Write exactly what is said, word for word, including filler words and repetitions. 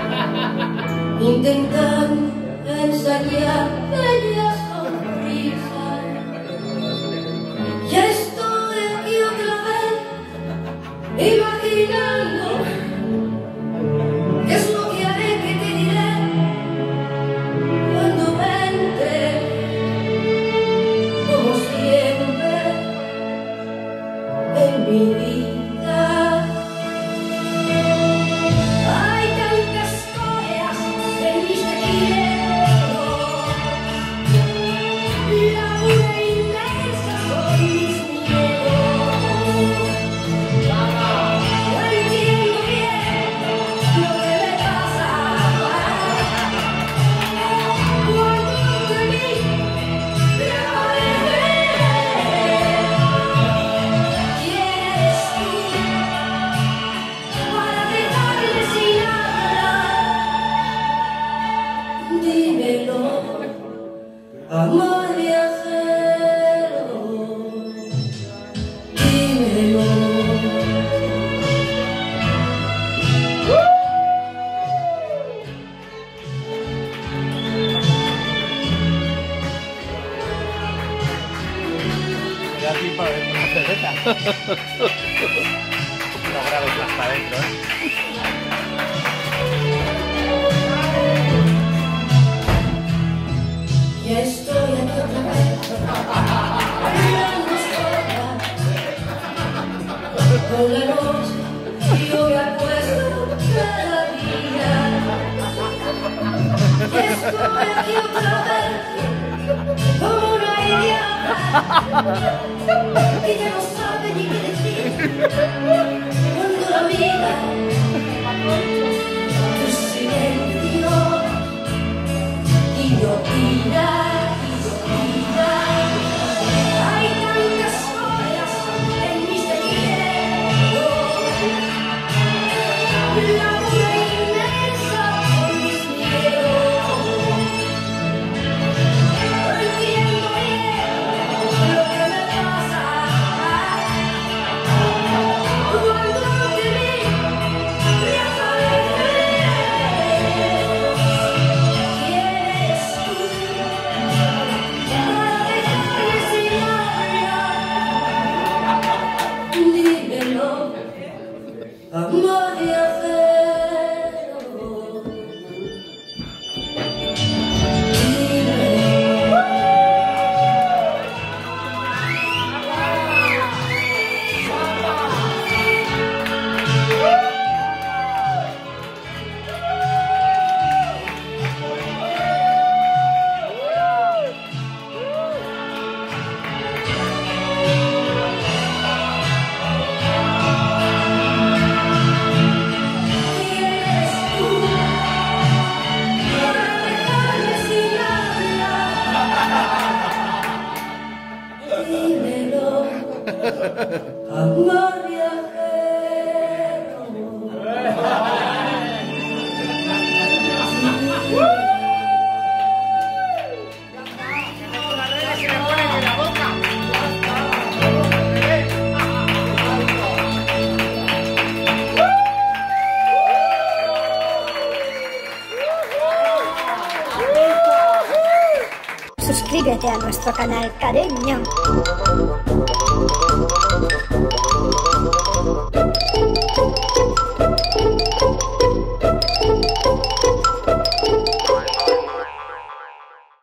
intentando ensayar bella sonrisa. Ya estoy aquí otra vez, imaginando qué es lo que haré, que te diré cuando entre, como siempre, en mi vida. Hay tantas cosas en mis recuerdos, la una inmensa son mis miedos. No entiendo bien lo que me pasa cuando de mí me aparece. ¿Quién eres tú para dejarme sin hablar? Dímelo, amor viajero, dímelo. Me da tiempo a ver una cerveza. No grabes hasta adentro, ¿eh? Ya estoy aquí otra vez, hablando sola, con la noche y yo me acuesto cada día. Ya estoy aquí otra vez, como una idiota, que ya no sabe ni qué decir, cuando la vida, tu silencio, guillotina, guillotina. Hay tantas cosas en mis recuerdos, la una inmensa son mis miedos. No entiendo bien lo que me pasa cuando te vi reaparecer. ¿Quién eres tú para dejarme sin hablar? Dímelo, amor viajero. Dímelo. ¿Quién eres tú para dejarme sin hablar? Dímelo, amor viajero. Suscríbete a nuestro canal, cariño.